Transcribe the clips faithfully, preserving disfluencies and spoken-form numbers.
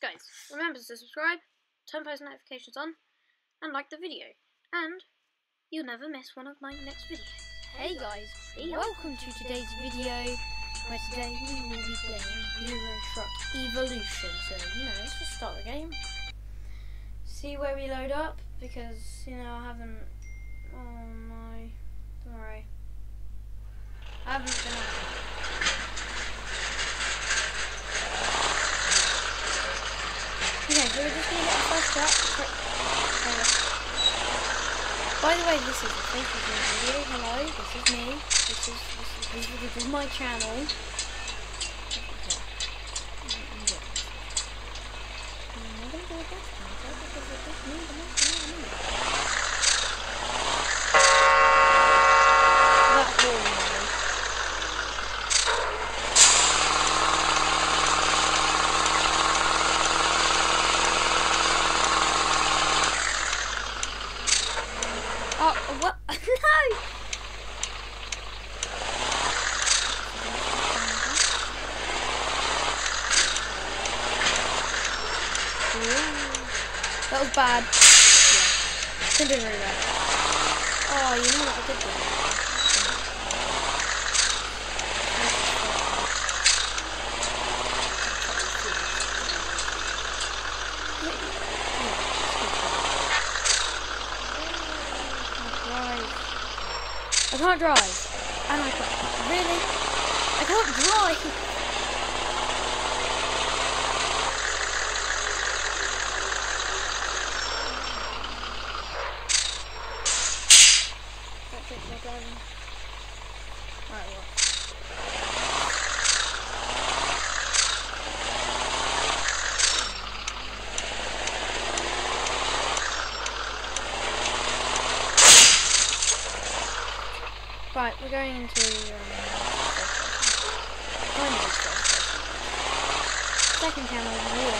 guys, remember to subscribe, turn post notifications on, and like the video, and you'll never miss one of my next videos. Hey guys, welcome to today's video, where today we will be playing Euro Truck Evolution. So, you know, let's just start the game. See where we load up, because, you know, I haven't, oh my, don't worry. I haven't been out. Okay, so we're just going to get the first truck. By the way, this is a fake video. Hello, this is me. This is this is this is my channel. Oh, what? No! That was bad. Yeah. It's been doing really bad. Oh, you know what I did do? I can't drive. And I can't. Really? I can't drive. That's it for driving. Alright, what? Right, we're going into um, kind of second channel here.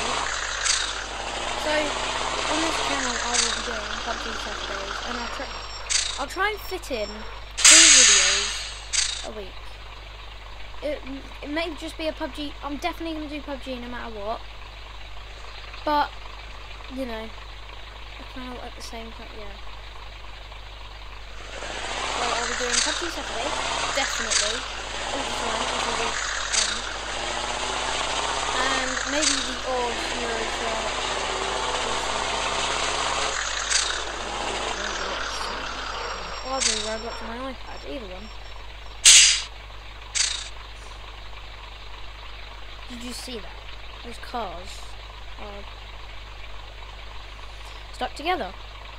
So on this channel I will be doing P U B G Saturdays, and I'll try I'll try and fit in two videos a week. It it may just be a P U B G. I'm definitely gonna do P U B G no matter what. But you know, I kind of at the same time, yeah. I'll be doing P U B G Saturday, definitely, all the time, until the end. And maybe the odd Euro Truck. Or I'll do Roblox on my iPad, either one. Did you see that? Those cars are stuck together.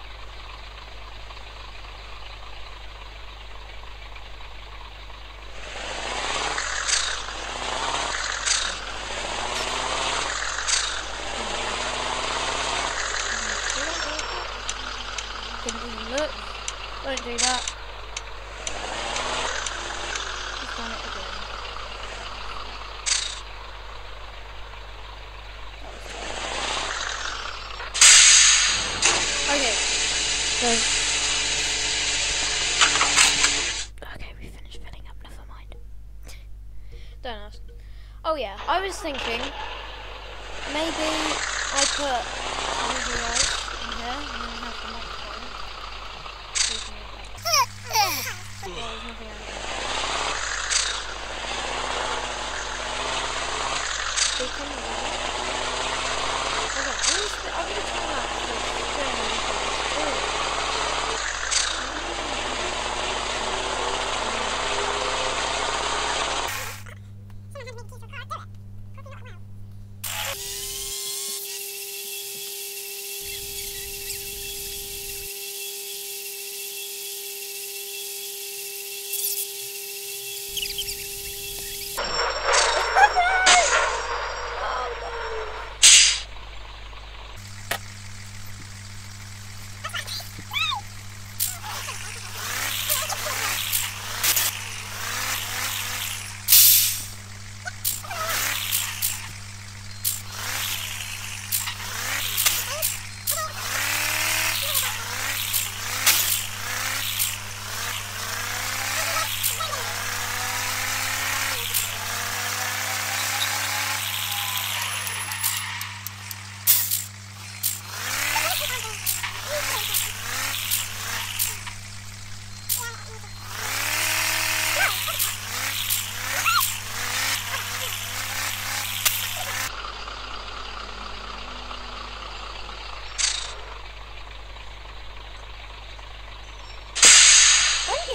Didn't even look. Don't do that. Just done it again. Okay. So. Okay, we finished filling up. Never mind. Don't ask. Oh yeah, I was thinking maybe I put something else in here and then have the microphone. Oh, there's nothing out there. They come in there. Hold on, I'm gonna, I'm gonna turn that to the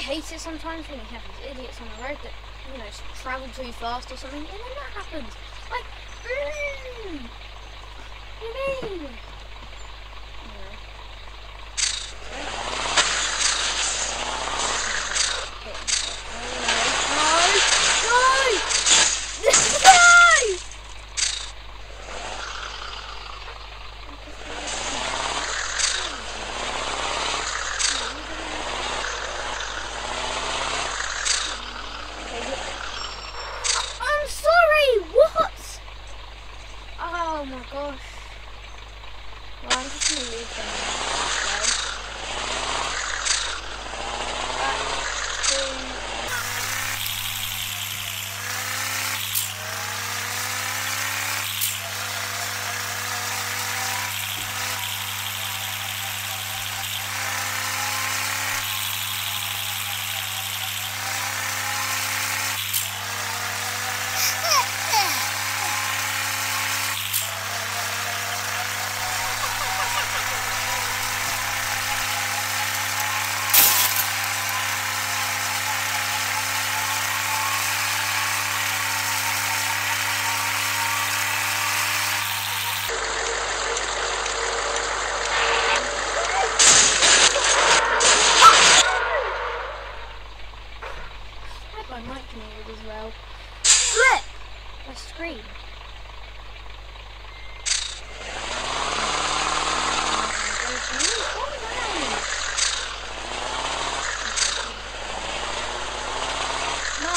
hate it sometimes when you have these idiots on the road that, you know, travel too fast or something, and then that happens. Like, mm, you mean? Anyway. Oh my gosh. Well, I'm just going to leave them there. Back to... my mic muted as well. Flip! My screen. No!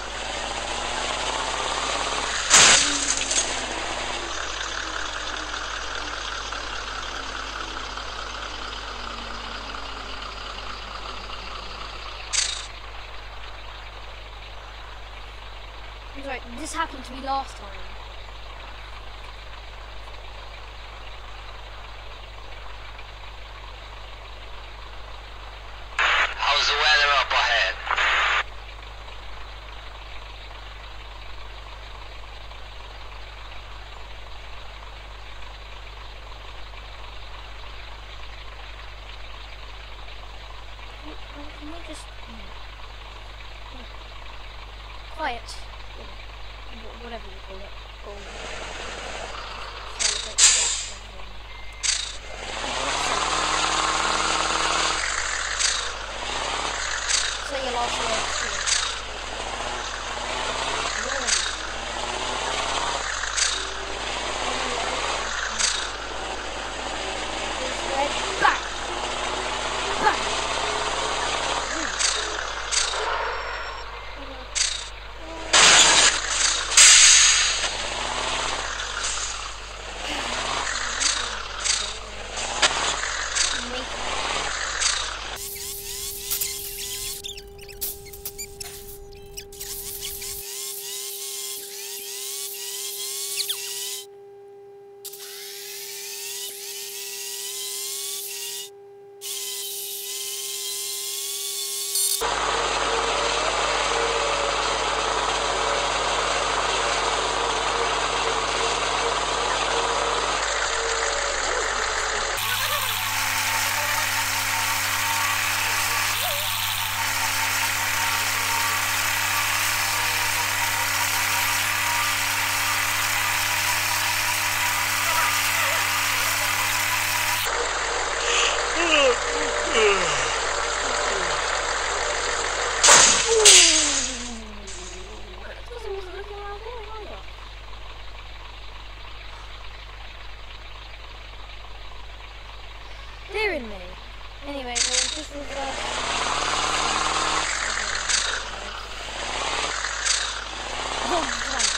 Right, this happened to me last time. How's the weather up ahead? Can we just... Quiet. Whatever you call it. Call it. Celebrate the death of one. Say your last words to it. Bang! Bang! Dear in me. Anyway, well, just reverse. Wrong place.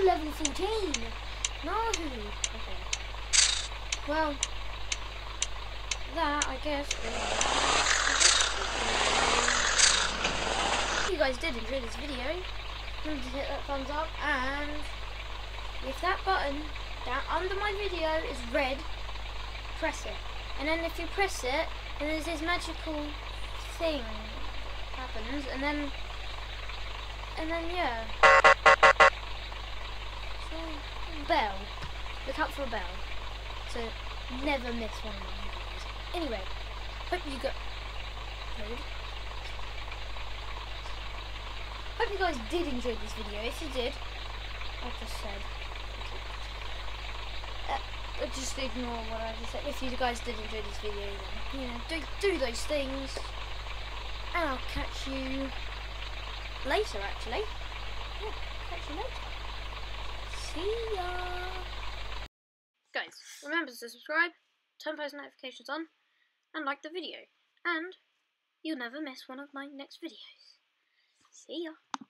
level fourteen. No. Okay. Well, that I guess. If you guys did enjoy this video, remember to hit that thumbs up, and if that button down under my video is red, press it. And then if you press it, then there's this magical thing happens, and then and then yeah. So bell. Look out for a bell. So never miss one of my videos. Anyway, hope you got Load. Hope you guys did enjoy this video. If you did, I just said uh, just ignore what I just said. If you guys did enjoy this video, then you know, do do those things. And I'll catch you later, actually. Yeah, catch you later. See ya! Guys, remember to subscribe, turn post notifications on, and like the video. And you'll never miss one of my next videos. See ya!